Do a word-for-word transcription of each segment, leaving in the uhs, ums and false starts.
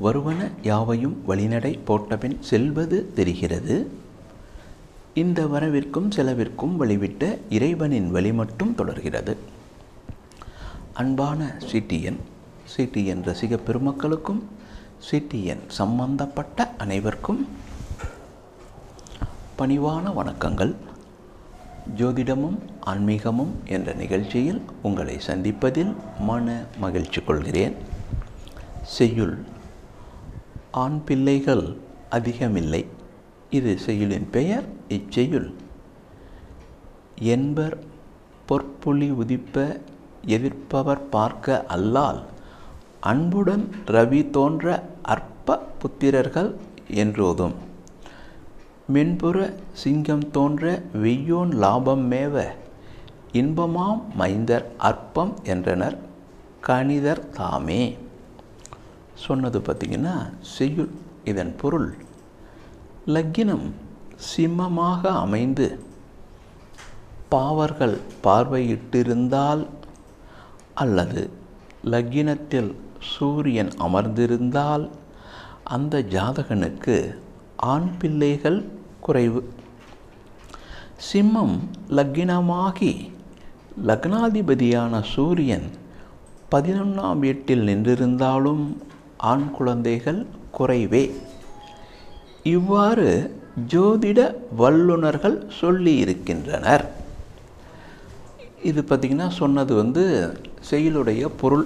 வருவன யாவையும் வழிநடை போட்டபின் செல்வது தெரிகிறது. இந்த வரவிற்கும் செலவிற்கும் வழிவிட்ட இறைவனின் வழி மட்டும் தொடர்கிறது. அன்பான சிடிஎன் சிடிஎன் ரசிக பெருமக்களுக்கும் சிடிஎன் சம்பந்தப்பட்ட அனைவருக்கும் பணிவான வணக்கங்கள். ஜோதிடமும் ஆன்மீகமும் என்ற நிகழ்ச்சியில் உங்களை சந்திப்பதில் மன மகிழ்ச்சி கொள்கிறேன். செய்யுள் ஆண் பிள்ளைகள் அதிகமில்லை. இது செய்யுளின் பெயர். இச்செய்யுள் என்பர் பொற்புலி உதிப்ப எதிர்ப்பவர் பார்க்க அல்லால் அன்புடன் ரவி தோன்ற அற்ப புத்திரர்கள் என்றோதும் மென்புற சிங்கம் தோன்ற வெய்யோன் லாபம் மேவ இன்பமாம் மைந்தர் அற்பம் என்றனர் கணிதர் தாமே. சொன்னது பார்த்திங்கன்னா செய்யுள். இதன் பொருள், லக்கினம் சிம்மமாக அமைந்து பாவர்கள் பார்வையிட்டிருந்தால் அல்லது லக்கினத்தில் சூரியன் அமர்ந்திருந்தால் அந்த ஜாதகனுக்கு ஆண் பிள்ளைகள் குறைவு. சிம்மம் லக்கினமாகி லக்னாதிபதியான சூரியன் பதினொன்றாம் வீட்டில் நின்றிருந்தாலும் ஆண் குழந்தைகள் குறைவே. இவ்வாறு ஜோதிட வல்லுநர்கள் சொல்லி இருக்கின்றனர். இது பார்த்திங்கன்னா சொன்னது வந்து செய்யுளுடைய பொருள்.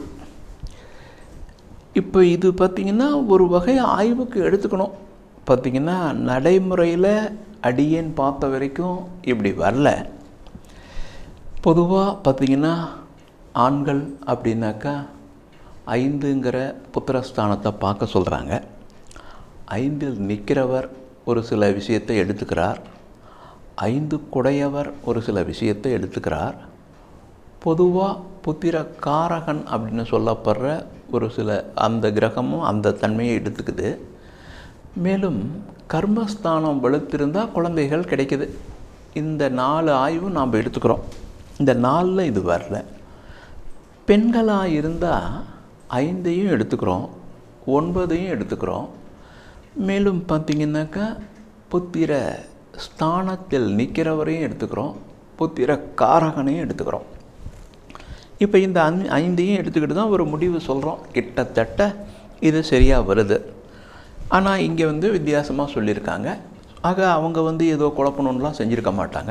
இப்போ இது பார்த்திங்கன்னா ஒரு வகை ஆய்வுக்கு எடுத்துக்கணும். பார்த்திங்கன்னா நடைமுறையில் அடியேன் பார்த்த வரைக்கும் இப்படி வரல. பொதுவாக பார்த்திங்கன்னா ஆண்கள் அப்படின்னாக்கா ஐந்துங்கிற புத்திரஸ்தானத்தை பார்க்க சொல்கிறாங்க. ஐந்தில் நிற்கிறவர் ஒரு சில விஷயத்தை எடுத்துக்கிறார். ஐந்து குடையவர் ஒரு சில விஷயத்தை எடுத்துக்கிறார். பொதுவாக புத்திர காரகன் அப்படின்னு சொல்லப்படுற ஒரு சில அந்த கிரகமும் அந்த தன்மையை எடுத்துக்குது. மேலும் கர்மஸ்தானம் வலுத்திருந்தால் குழந்தைகள் கிடைக்குது. இந்த நாலு ஆய்வும் நாம் எடுத்துக்கிறோம். இந்த நாளில் இது வரல. பெண்களாக இருந்தால் ஐந்தையும் எடுத்துக்கிறோம், ஒன்பதையும் எடுத்துக்கிறோம். மேலும் பார்த்திங்கனாக்கா புத்திர ஸ்தானத்தில் நிற்கிறவரையும் எடுத்துக்கிறோம், புத்திர காரகனையும் எடுத்துக்கிறோம். இப்போ இந்த அந் ஐந்தையும் எடுத்துக்கிட்டு தான் ஒரு முடிவு சொல்கிறோம். கிட்டத்தட்ட இது சரியாக வருது. ஆனால் இங்கே வந்து வித்தியாசமாக சொல்லியிருக்காங்க. ஆக அவங்க வந்து ஏதோ குழப்பணுன்னெலாம் செஞ்சுருக்க மாட்டாங்க.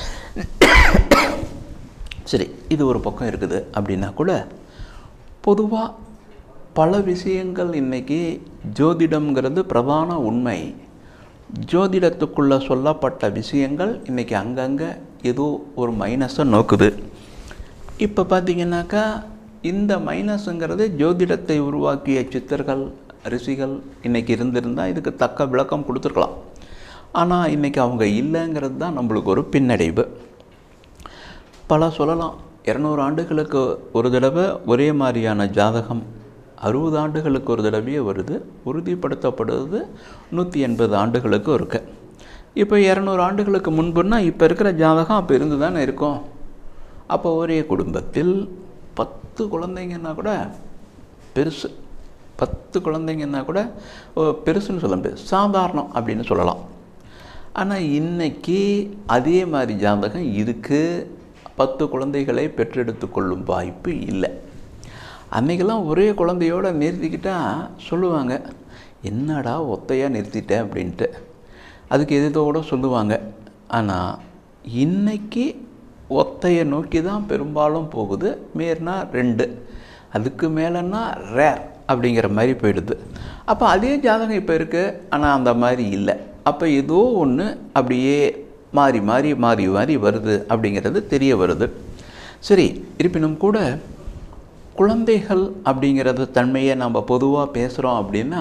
சரி, இது ஒரு பக்கம் இருக்குது. அப்படின்னா கூட பொதுவாக பல விஷயங்கள் இன்றைக்கி ஜோதிடம்ங்கிறது பிரதான உண்மை. ஜோதிடத்துக்குள்ளே சொல்லப்பட்ட விஷயங்கள் இன்றைக்கி அங்கங்கே ஏதோ ஒரு மைனஸை நோக்குது. இப்போ பார்த்திங்கனாக்கா இந்த மைனஸுங்கிறது ஜோதிடத்தை உருவாக்கிய சித்தர்கள் ரிஷிகள் இன்றைக்கி இருந்திருந்தால் இதுக்கு தக்க விளக்கம் கொடுத்துருக்கலாம். ஆனால் இன்றைக்கி அவங்க இல்லைங்கிறது தான் நம்மளுக்கு ஒரு பின்னடைவு. பல சொல்லலாம். இரநூறு ஆண்டுகளுக்கு ஒரு தடவை ஒரே மாதிரியான ஜாதகம் அறுபது ஆண்டுகளுக்கு ஒரு தடவையே வருது. உறுதிப்படுத்தப்படுவது நூற்றி எண்பது ஆண்டுகளுக்கு இருக்கு. இப்போ இரநூறு ஆண்டுகளுக்கு முன்புன்னா இப்போ இருக்கிற ஜாதகம் அப்போ இருந்து தானே இருக்கும். அப்போ ஒரே குடும்பத்தில் பத்து குழந்தைங்கன்னா கூட பெருசு. பத்து குழந்தைங்கன்னா கூட பெருசுன்னு சொல்ல முடியாது, சாதாரணம் அப்படின்னு சொல்லலாம். ஆனால் இன்றைக்கி அதே மாதிரி ஜாதகம் இருக்குது. பத்து குழந்தைகளை பெற்றெடுத்து கொள்ளும் வாய்ப்பு இல்லை. அன்றைக்கெல்லாம் ஒரே குழந்தையோடு நிறுத்திக்கிட்டால் சொல்லுவாங்க, என்னடா ஒத்தையாக நிறுத்திட்டேன் அப்படின்ட்டு. அதுக்கு எதிர்த்தோடு சொல்லுவாங்க. ஆனால் இன்றைக்கி ஒத்தையை நோக்கி தான் பெரும்பாலும் போகுது. மேற்னா ரெண்டு, அதுக்கு மேலேன்னா ரேர் அப்படிங்கிற மாதிரி போயிடுது. அப்போ அதே ஜாதகம் இப்போ இருக்குது, ஆனால் அந்த மாதிரி இல்லை. அப்போ ஏதோ ஒன்று அப்படியே மாறி மாறி மாறி மாறி வருது அப்படிங்கிறது தெரிய வருது. சரி, இருப்பினும் கூட குழந்தைகள் அப்படிங்கிறது தன்மையை நம்ம பொதுவாக பேசுகிறோம். அப்படின்னா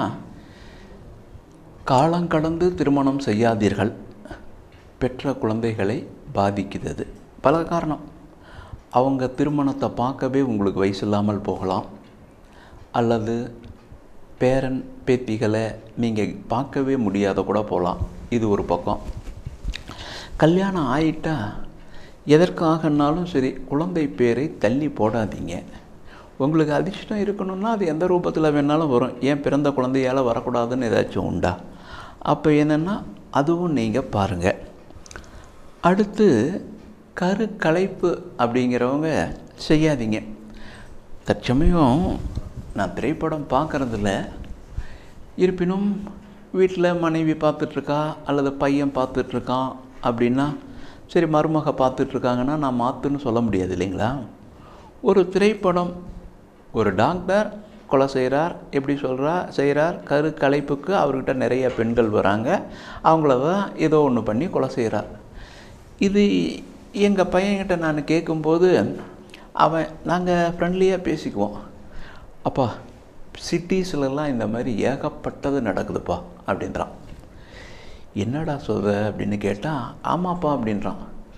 காலங்கடந்து திருமணம் செய்யாதீர்கள். பெற்ற குழந்தைகளை பாதிக்கிறது பல காரணம். அவங்க திருமணத்தை பார்க்கவே உங்களுக்கு வயசு இல்லாமல் போகலாம். அல்லது பேரன் பேத்திகளை நீங்கள் பார்க்கவே முடியாத கூட போகலாம். இது ஒரு பக்கம். கல்யாணம் ஆயிட்டா எதற்காகனாலும் சரி குழந்தை பேரை தள்ளி போடாதீங்க. உங்களுக்கு அதிர்ஷ்டம் இருக்கணும்னா அது எந்த ரூபத்தில் வேணாலும் வரும். ஏன் பிறந்த குழந்தையால் வரக்கூடாதுன்னு ஏதாச்சும் உண்டா? அப்போ என்னென்னா அதுவும் நீங்கள் பாருங்கள். அடுத்து கரு கலைப்பு அப்படிங்கிறவங்க செய்யாதீங்க. தற்சமயம் நான் திரைப்படம் பார்க்குறதில்ல, இருப்பினும் வீட்டில் மனைவி பார்த்துட்ருக்கா அல்லது பையன் பார்த்துட்ருக்கான் அப்படின்னா சரி, மருமக பார்த்துட்ருக்காங்கன்னா நான் மாற்றுன்னு சொல்ல முடியாது இல்லைங்களா? ஒரு திரைப்படம், ஒரு டாக்டர் கொலை செய்கிறார், எப்படி சொல்கிறா செய்கிறார், கரு கலைப்புக்கு அவர்கிட்ட நிறைய பெண்கள் வராங்க, அவங்கள தான் ஏதோ ஒன்று பண்ணி கொலை செய்கிறார். இது எங்கள் பையன்கிட்ட நான் கேட்கும்போது அவன் நாங்கள் ஃப்ரெண்ட்லியாக பேசிக்குவோம். அப்பா சிட்டிஸ்லலாம் இந்த மாதிரி ஏகப்பட்டது நடக்குதுப்பா அப்படின்றான். என்னடா சொல்கிற அப்படின்னு கேட்டால் ஆமாப்பா அப்படின்றான்.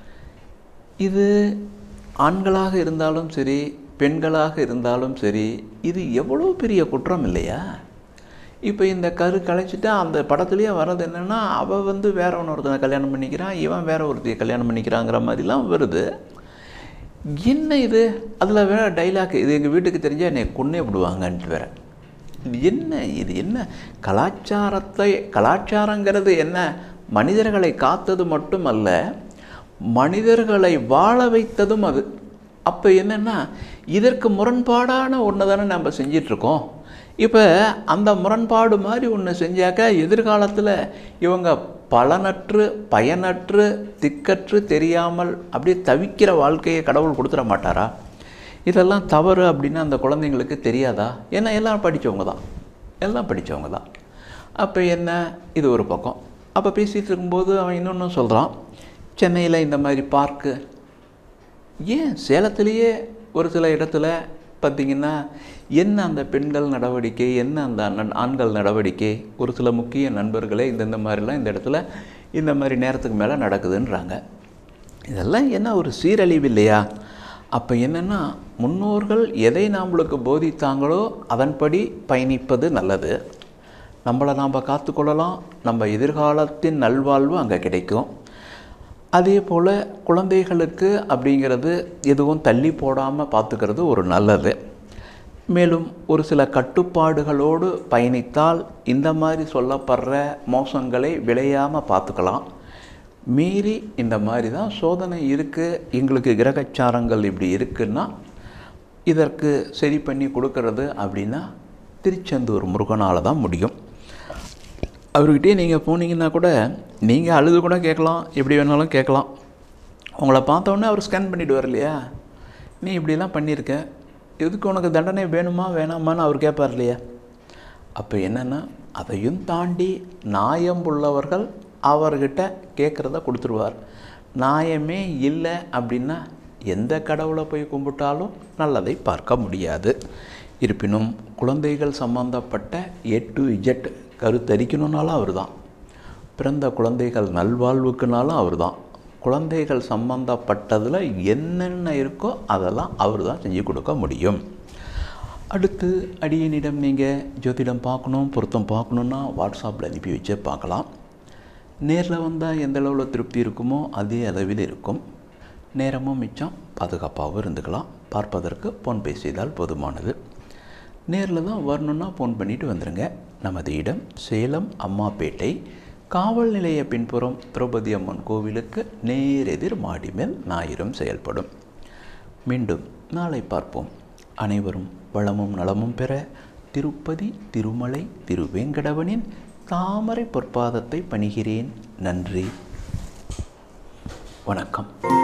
இது ஆண்களாக இருந்தாலும் சரி பெண்களாக இருந்தாலும் சரி இது எவ்வளோ பெரிய குற்றம் இல்லையா? இப்போ இந்த கரு கலைச்சிட்டா அந்த படத்துலேயே வர்றது என்னென்னா அவள் வந்து வேற ஒருத்தனை கல்யாணம் பண்ணிக்கிறான், இவன் வேற ஒருத்தையை கல்யாணம் பண்ணிக்கிறாங்கிற மாதிரிலாம் வருது. என்ன இது? அதில் வேற டைலாக், இது எங்கள் வீட்டுக்கு தெரிஞ்சால் என்னை கொன்னே விடுவாங்கன்ட்டு வேற. இது என்ன? இது என்ன கலாச்சாரத்தை? கலாச்சாரங்கிறது என்ன? மனிதர்களை காத்தது மட்டும் அல்ல, மனிதர்களை வாழ வைத்ததும் அது. அப்போ என்னென்னா இதற்கு முரண்பாடான ஒன்று தானே நம்ம செஞ்சிட்ருக்கோம். இப்போ அந்த முரண்பாடு மாதிரி ஒன்று செஞ்சாக்க எதிர்காலத்தில் இவங்க பலனற்று பயனற்று திக்கற்று தெரியாமல் அப்படியே தவிக்கிற வாழ்க்கையை கடவுள் கொடுத்துட மாட்டாரா? இதெல்லாம் தவறு அப்படின்னு அந்த குழந்தைங்களுக்கு தெரியாதா? ஏன்னா எல்லாம் படித்தவங்க தான், எல்லாம் படித்தவங்க தான். அப்போ என்ன, இது ஒரு பக்கம். அப்போ பேசிகிட்டு இருக்கும்போது அவன் இன்னொன்று சொல்கிறான், சென்னையில் இந்த மாதிரி பார்க்கு, ஏன் சேலத்திலேயே ஒரு சில இடத்துல பார்த்திங்கன்னா என்ன அந்த பெண்கள் நடவடிக்கை, என்ன அந்த ஆண்கள் நடவடிக்கை, ஒரு சில முக்கிய நண்பர்களே இந்தந்த மாதிரிலாம் இந்த இடத்துல இந்த மாதிரி நேரத்துக்கு மேலே நடக்குதுன்றாங்க. இதெல்லாம் என்ன ஒரு சீரழிவு இல்லையா? அப்போ என்னென்னா முன்னோர்கள் எதை நம்மளுக்கு போதித்தாங்களோ அதன்படி பயணிப்பது நல்லது. நம்மளை நாம் காத்துக்கொள்ளலாம், நம்ம எதிர்காலத்தின் நல்வாழ்வு அங்கே கிடைக்கும். அதே போல் குழந்தைகளுக்கு அப்படிங்கிறது எதுவும் தள்ளி போடாமல் பார்த்துக்கிறது ஒரு நல்லது. மேலும் ஒரு சில கட்டுப்பாடுகளோடு பயணித்தால் இந்த மாதிரி சொல்லப்படுற மோசங்களை விளையாமல் பார்த்துக்கலாம். மீறி இந்த மாதிரி தான் சோதனை இருக்குது, எங்களுக்கு கிரகச்சாரங்கள் இப்படி இருக்குன்னா இதற்கு சரி பண்ணி கொடுக்கறது அப்படின்னா திருச்செந்தூர் முருகனால் தான் முடியும். அவர்கிட்டே நீங்கள் போனீங்கன்னா கூட நீங்கள் அழுது கூட கேட்கலாம், எப்படி வேணாலும் கேட்கலாம். உங்களை பார்த்தோன்னே அவர் ஸ்கேன் பண்ணிவிடுவார் இல்லையா, நீ இப்படிலாம் பண்ணியிருக்க, எதுக்கு உனக்கு தண்டனை வேணுமா வேணாமான்னு அவர் கேட்பார் இல்லையா? அப்போ என்னென்னா அதையும் தாண்டி நியாயம் உள்ளவர்கள் அவர்கிட்ட கேட்குறத கொடுத்துருவார். நியாயமே இல்லை அப்படின்னா எந்த கடவுளை போய் கும்பிட்டாலும் நல்லதை பார்க்க முடியாது. இருப்பினும் குழந்தைகள் சம்பந்தப்பட்ட ஏ டு இஜெட் கருத்தரிக்கணுன்னாலும் அவர் தான், பிறந்த குழந்தைகள் நல்வாழ்வுக்குனாலும் அவர் தான், குழந்தைகள் சம்பந்தப்பட்டதில் என்னென்ன இருக்கோ அதெல்லாம் அவர் தான் செஞ்சு கொடுக்க முடியும். அடுத்து அடியனிடம் நீங்கள் ஜோதிடம் பார்க்கணும், பொருத்தம் பார்க்கணுன்னா வாட்ஸ்அப்பில் அனுப்பி வச்சு பார்க்கலாம். நேரில் வந்தால் எந்த அளவில் திருப்தி இருக்குமோ அதே அளவில் இருக்கும். நேரமும் மிச்சம், பாதுகாப்பாகவும் இருந்துக்கலாம். பார்ப்பதற்கு ஃபோன் பே செய்தால் போதுமானது. நேரில் தான் வரணுன்னா ஃபோன் பண்ணிவிட்டு வந்துடுங்க. நமது இடம் சேலம் அம்மாப்பேட்டை காவல் நிலைய பின்புறம் திரௌபதி அம்மன் கோவிலுக்கு நேரெதிர் மாடி மேல் ஞாயிறும் செயல்படும். மீண்டும் நாளை பார்ப்போம். அனைவரும் வளமும் நலமும் பெற திருப்பதி திருமலை திருவேங்கடவனின் தாமரை பொற்பாதத்தை பணிகிறேன். நன்றி, வணக்கம்.